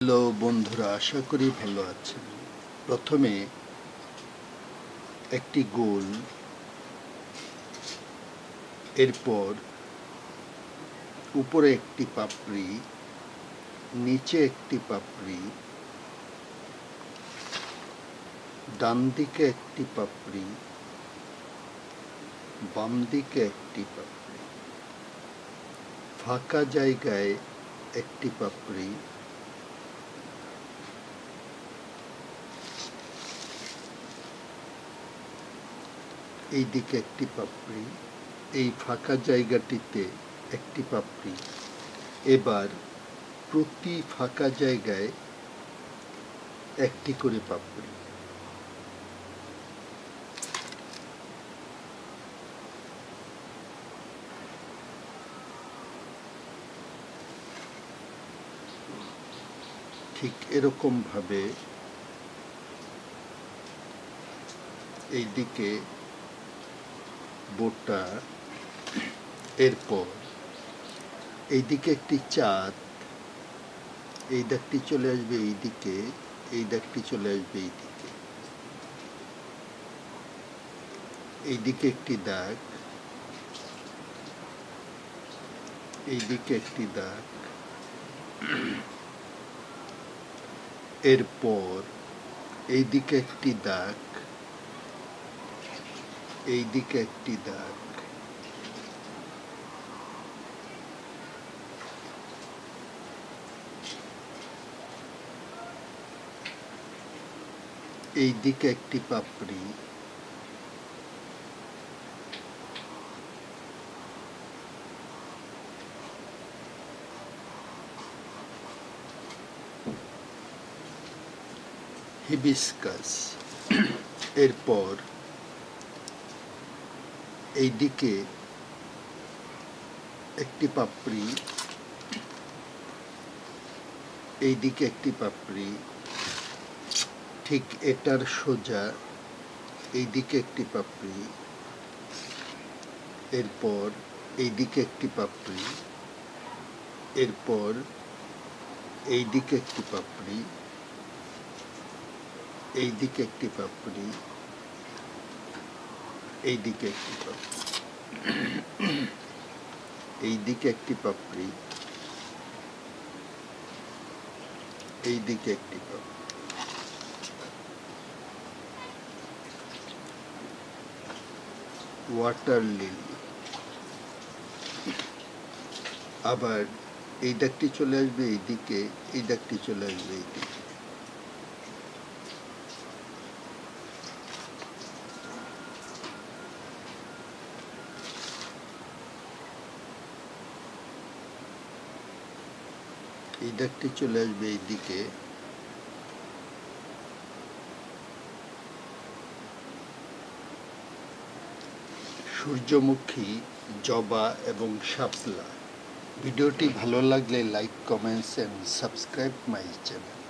Hello বন্ধুরা, আশা করি ভালো আছেন। প্রথমে একটি গোল, এরপর উপরে একটি পাপড়ি, নিচে একটি পাপড়ি, ডান দিকে একটি পাপড়ি, বাম দিকে একটি পাপড়ি, ফাঁকা জায়গায় একটি পাপড়ি, এই দিকে একটি পাপড়ি, এই ফাঁকা জায়গাটিতে একটি পাপড়ি। এবার প্রতি ফাঁকা জায়গায় একটি করে পাপড়ি। ঠিক এরকম ভাবে এইদিকে বোটা, এরপর এইদিকে একটি চাঁদ, এই দাগটি চলে আসবে এইদিকে, এই দাগটি চলে আসবে এইদিকে, এইদিকে একটি দাগ, এইদিকে একটি দাগ, এরপর এইদিকে একটি দাগ, এইদিকে একটি দাগ, এইদিকে একটি পাপড়ি, হিবিস্কাস। এরপর এইদিকে একটি পাপড়ি, এইদিকে একটি পাপড়ি, ঠিক এটার সোজা এইদিকে একটি পাপড়ি, এরপর এইদিকে একটি পাপড়ি, এরপর এইদিকে একটি পাপড়ি, এইদিকে একটি পাপড়ি, এইদিকে একটি পাপড়ি, এইদিকে একটি পাপড়ি, এইদিকে একটি পাপড়ি। Water lily. আবার এই দাগটি চলে আসবে এইদিকে, এই দাগটি চলে আসবে এইদিকে। এই দাগটি চলে আসবে এইদিকে, সূর্যমুখী, জবা এবং শাপলা। ভিডিওটি ভালো লাগলে like, comments and subscribe my channel.